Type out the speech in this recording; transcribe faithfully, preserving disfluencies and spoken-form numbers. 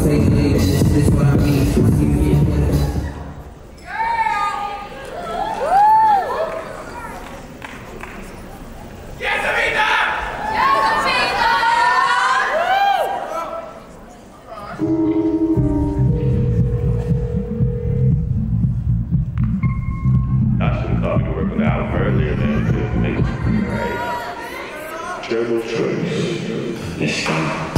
take the lead. This is what I mean. I see you getting better. Yes, Savitha! Yes, Savitha! I should have thought we could work it out earlier than to make it, right? Terrible choice. This thing.